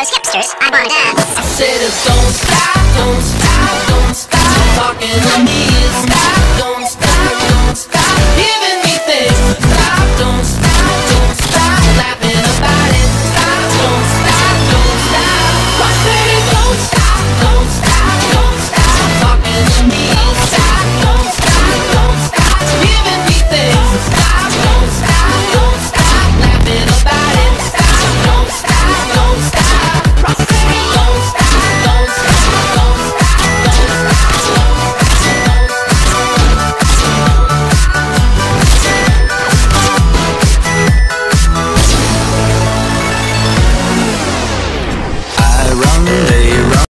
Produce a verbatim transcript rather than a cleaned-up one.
those hipsters, I bought it. I said, don't stop, don't stop, don't stop talking to me. Stop, don't stop, don't stop giving me things. Stop, don't stop, don't stop laughing about it. Stop, don't stop, don't stop. I said, don't stop, don't stop, don't stop talking to me. Stop, don't stop, don't stop giving me things. Stop, don't stop, don't stop laughing about it. Stop, don't stop, don't stop. I said, don't stop, don't stop, don't stop, don't stop. I run, they run.